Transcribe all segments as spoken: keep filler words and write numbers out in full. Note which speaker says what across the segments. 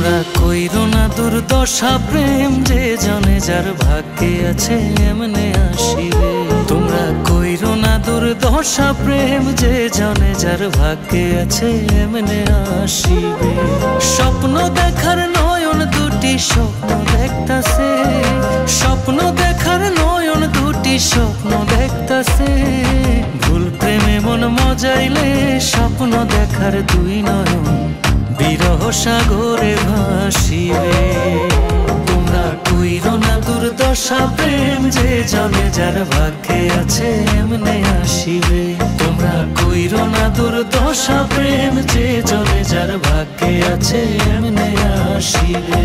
Speaker 1: তোমরা কইরো না দুর্দশা প্রেম যে জনে যার ভাগ্যে আছে এমনে আসিবে। তোমরা কইরো না দুর্দশা প্রেম যে জনে যার ভাগ্যে আছে এমনে আসিবে। স্বপ্ন দেখার নয়ন দুটি স্বপ্ন দেখতাছে, স্বপ্ন দেখার নয়ন দুটি স্বপ্ন দেখতাছে। ভুল প্রেমে মন মজাইলে স্বপ্ন দেখার দুই নয়ন বিরহ সাগরে ভাসিবে। তোমরা কইরো না দুর্দশা প্রেম যে জনে যার ভাগ্যে আছে এমনে আসিবে। তোমরা কইরো না দুর্দশা প্রেম যে জনে যার ভাগ্যে আছে এমনে আসিবে।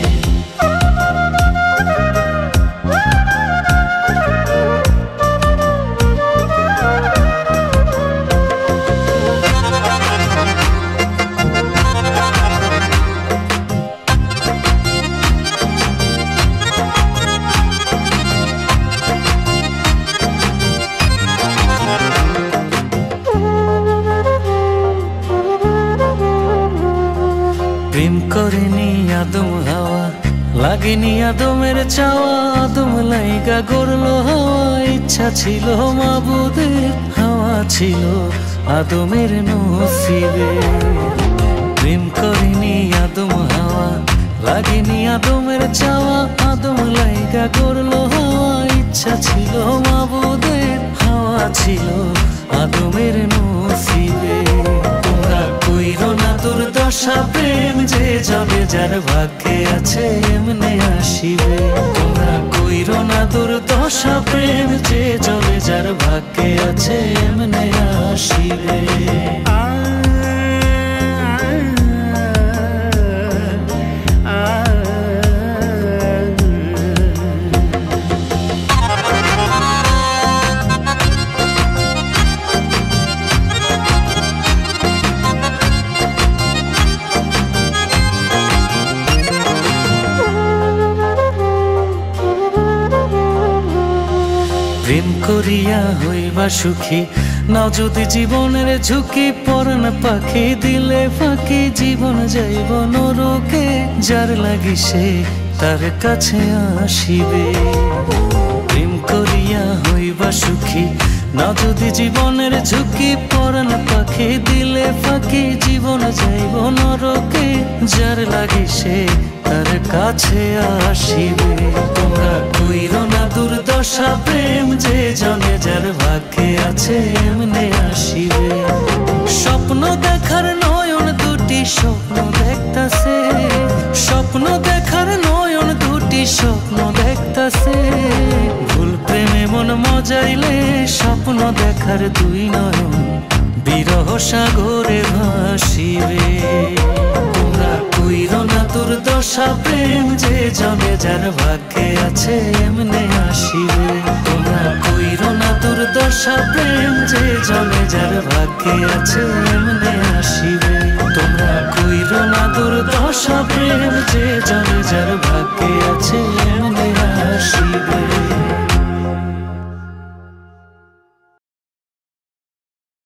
Speaker 1: প্রেম করেনি আদম হাওয়া, লাগেনি আদমের চাওয়া, আদম লাইগা গড়লো হাওয়া। ইচ্ছা ছিল মাবুদের, হাওয়া ছিল আদমের নসিবে। প্রেম করেনি আদম হাওয়া, লাগেনি আদমের চাওয়া, আদম লাইগা গড়লো হাওয়া। ইচ্ছা ছিল মাবুদের, হাওয়া ছিল আদমের নসিবে। তোমরা কইরো না দুর্দশা প্রেম যে জনে যার ভাগ্যে আছে এমনে আসিবে। তোমরা কইরো না দুর্দশা প্রেম যে জনে যার ভাগ্যে আছে এমনে আসিবে। প্রেম করিয়া হইবা সুখী, নাও যদি জীবনের ঝুঁকি। পরাণ পাখি দিলে ফাঁকি, জীবন যাইব নরকে। যার লাগি সে তার কাছে আসিবে। প্রেম করিয়া হইবা সুখী, নাও যদি জীবনের ঝুঁকি। পরাণ পাখি দিলে ফাঁকি, জীবন যাইব নরকে। যার লাগি সে তার কাছে আসিবে। তোমরা কইরো না দুর্দশা প্রেম যে জনে যার ভাগ্যে আছে এমনে আসিবে। স্বপ্ন দেখার নয়ন দুটি স্বপ্ন দেখতাছে, স্বপ্ন দেখার নয়ন দুটি স্বপ্ন দেখতাছে। ভুল প্রেমে মন মজাইলে স্বপ্ন দেখার দুই নয়ন বিরহ সাগরে ভাসিবে। তোমরা কইরো না দুর্দশা প্রেম যে জনে যার ভাগ্যে আছে এমনে আসিবে। তোমরা কইরো না দুর্দশা প্রেম যে জনে যার ভাগ্যে আছে এমনে